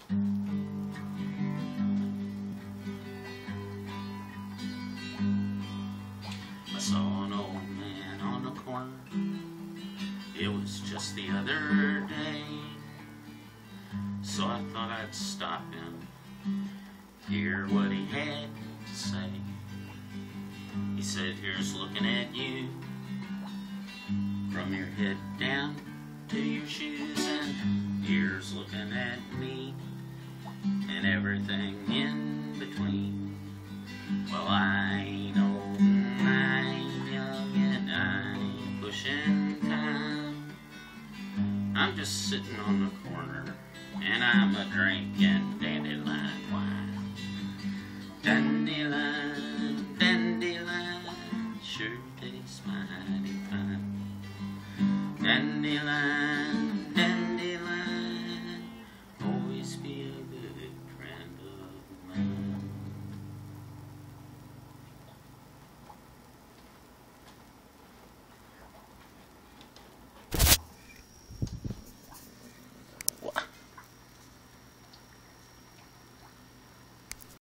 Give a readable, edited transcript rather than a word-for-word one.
I saw an old man on the corner. It was just the other day, so I thought I'd stop him, hear what he had to say. He said, "Here's looking at you, from your head down to your shoes, and here's looking at me, and everything in between. Well, I ain't old and I ain't young and I ain't pushing time. I'm just sitting on the corner and I'm a drinking dandelion wine. Dandelion, dandelion, sure tastes mighty fine. Dandelion,